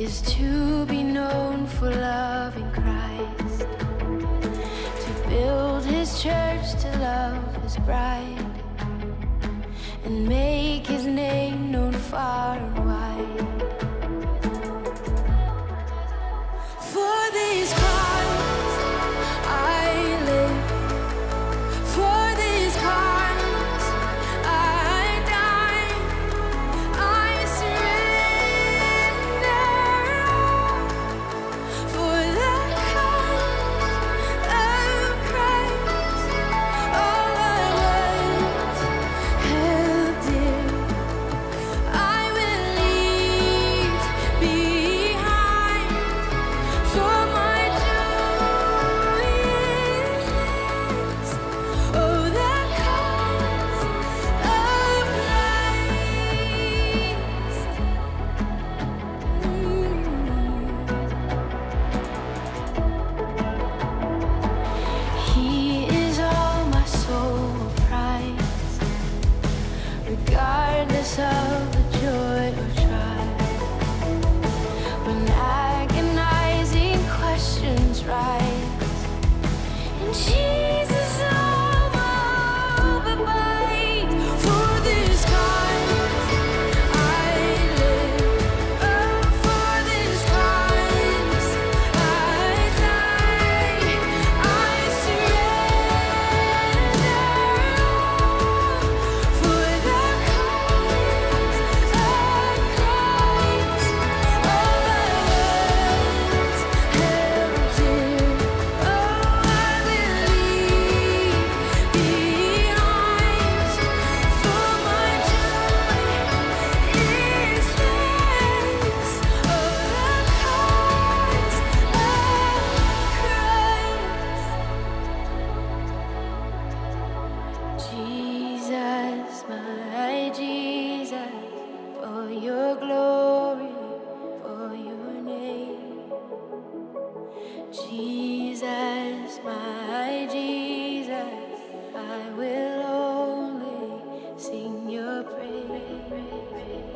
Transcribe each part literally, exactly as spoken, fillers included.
is to be known for loving Christ, to build his church, to love his bride, and make his name known far and wide. For this cause I live, for this cause I die, I surrender all. For the cause of Christ, all I once held dear, I will leave behind. For my joy is this, oh, the cause of Christ. He is all my soul will prize, regardless of the joy or trial. When agonizing questions rise, and Jesus all my hope abide. For this cause I live, oh, for this cause I die, I surrender all. For the cause of Christ, all I once held dear, oh, I will leave behind. For my joy is this, oh, the cause of Christ. Jesus, my Jesus, for your glory, for your name. Jesus, my Jesus, I will only sing your praise.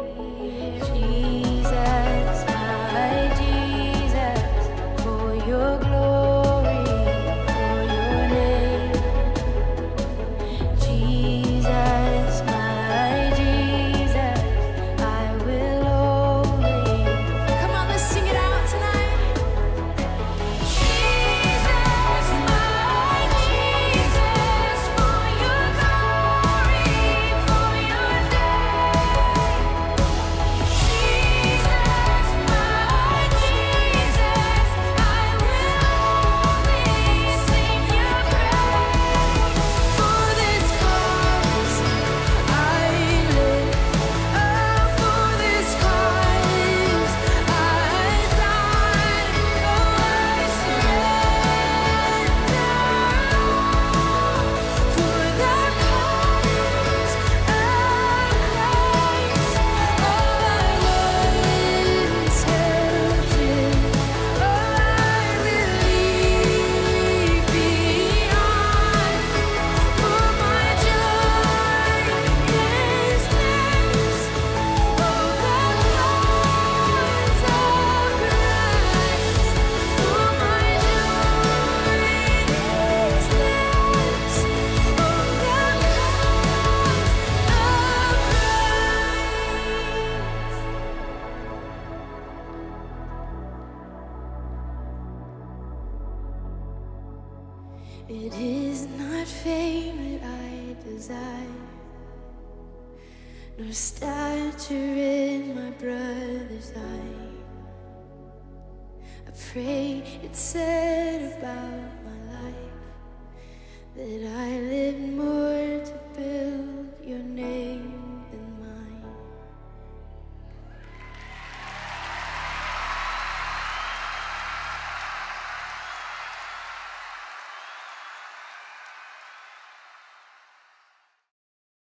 Jesus, my Jesus, for your glory, for your name. Jesus, my Jesus, I will only. Come on, let's sing it out tonight. Jesus, my Jesus, for your glory, for your name. Jesus, my Jesus, I will only sing your praise. For this cause I live, oh, for this cause I die, oh, I surrender all. For the cause of Christ, all I once held dear, oh, I will leave behind. For my joy is this, oh, the cause of Christ. For my joy is this, oh, the cause of Christ. It is not fame that I desire, nor stature in my brother's eye. I pray it's said about my life that I lived more